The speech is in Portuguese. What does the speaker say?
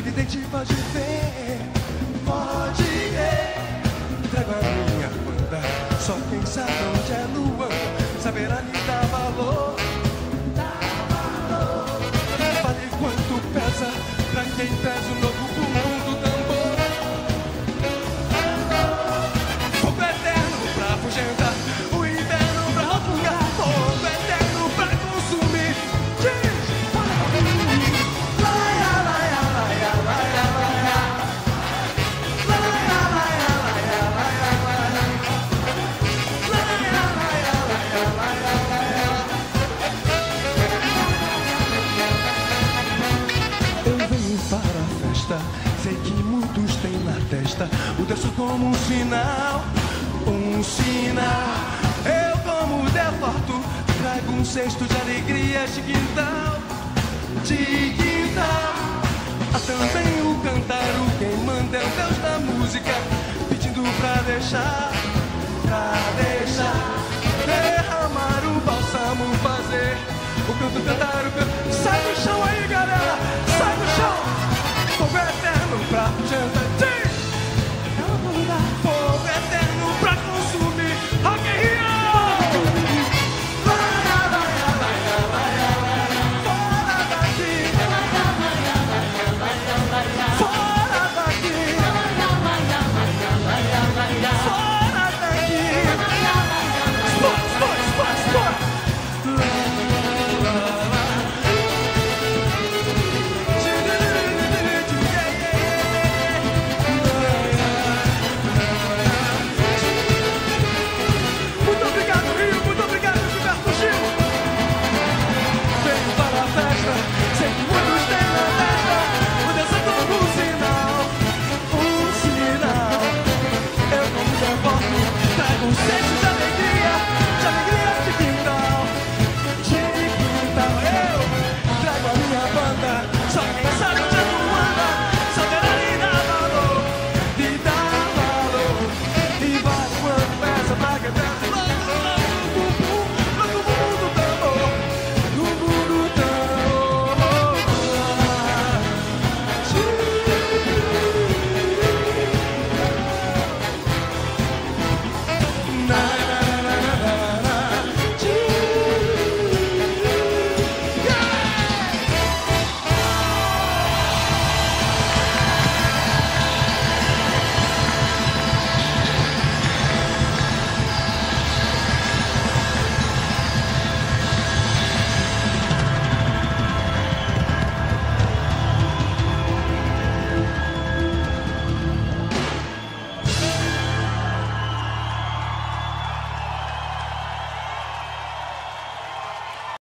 Clarividente pode ver, pode ver. Trago a minha banda, só quem sabe onde é Luanda saberá lhe dar valor. Vale quanto pesa pra quem pesa o novo bumbum do tambor. Fogo eterno pra afugentar o inverno, pra afogar. Fogo eterno pra consumir. Diz, eu venho para a festa, sei que muitos têm na testa o terço como um sinal, um sinal. Eu, como devoto, trago um cesto de alegrias de quintal, de quintal. Há também o cantar, o quem manda é o Deus da música, pedindo pra deixar, derramar o bálsamo, fazer o canto, cantar o canto. Sai do chão aí, galera, sai do